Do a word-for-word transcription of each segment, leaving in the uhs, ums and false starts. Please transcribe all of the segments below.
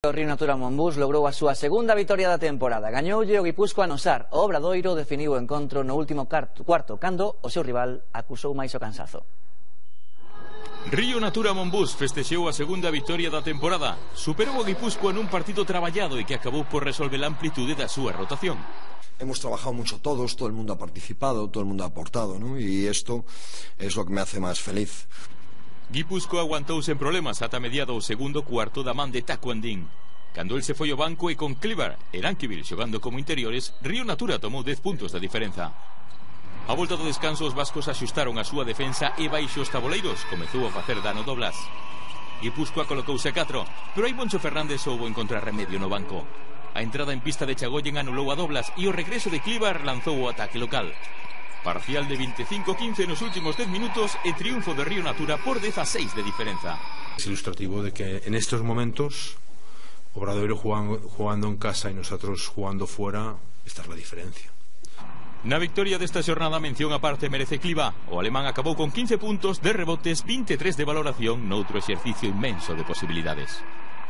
O Río Natura Monbús logrou a súa segunda vitoria da temporada. Gañoulle o Guipúscoa no Sar. O Obradoiro definiu o encontro no último cuarto, cando o seu rival acusou máis o cansazo. Río Natura Monbús festexou a segunda vitoria da temporada. Superou o Guipúscoa nun partido traballado e que acabou por resolver a amplitude da súa rotación. Hemos trabajado mucho todos, todo el mundo ha participado, todo el mundo ha aportado, ¿no? Y esto es lo que me hace más feliz. Guipúscoa aguantou sen problemas ata mediado o segundo cuarto da man de Taco Andín. Cando el se foi ao banco e con Cleaver e Nanquivil xogando como interiores, Río Natura tomou dez puntos da diferenza. A volta do descanso os vascos axustaron a súa defensa e baixo os taboleiros comezou a facer dano do Blas. Guipúscoa colocouse a catro, pero aí Moncho Fernández soubo encontrar remedio no banco. A entrada en pista de Chagoyen anulou a Doblas e o regreso de Cleaver lanzou o ataque local. Parcial de veinticinco a quince nos últimos diez minutos e triunfo de Río Natura por dieciséis de diferenza. Es ilustrativo de que en estos momentos Obradoiro jugando, jugando en casa y nosotros jugando fuera, esta es la diferencia. Na victoria desta xornada mención aparte merece Cliva. O alemán acabou con quince puntos de rebotes, veintitrés de valoración noutro exercicio inmenso de posibilidades.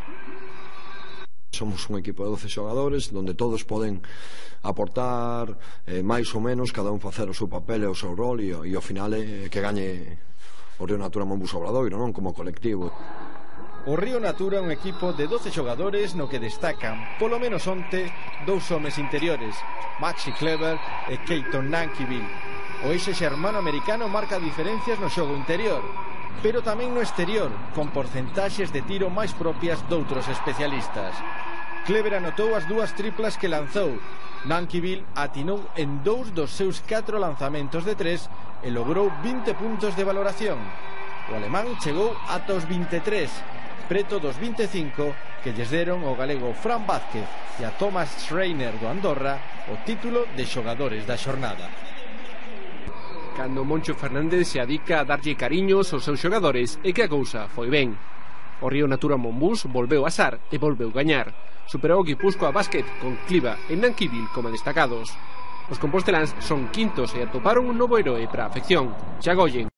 Somos un equipo de doce xogadores donde todos poden aportar eh, máis ou menos, cada un facer o seu papel e o seu rol, e, e ao final eh, que gañe o Río Natura Monbús Obradoiro, non como colectivo. O Río Natura é un equipo de doce xogadores no que destacan, polo menos onte, dous homes interiores, Maxi Cleaver e Keaton Nanquivil. O eixe xermano americano marca diferencias no xogo interior, pero tamén no exterior, con porcentaxes de tiro máis propias doutros especialistas. Cleaver anotou as dúas triplas que lanzou. Nanquivil atinou en dous dos seus catro lanzamentos de tres e logrou vinte puntos de valoración. O alemán chegou ata os veintitrés, preto dos veinticinco que lles deron o galego Fran Vázquez e a Thomas Schreiner do Andorra o título de xogadores da xornada. Cando Moncho Fernández se adica a darlle cariños aos seus xogadores e que a cousa foi ben. O Río Natura Monbús volveu a Sar e volveu gañar. Superou o Guipúscoa Basket con Cliva e Nanquivil como destacados. Os composteláns son quintos e atoparon un novo heroe para a afección, Chagoyen.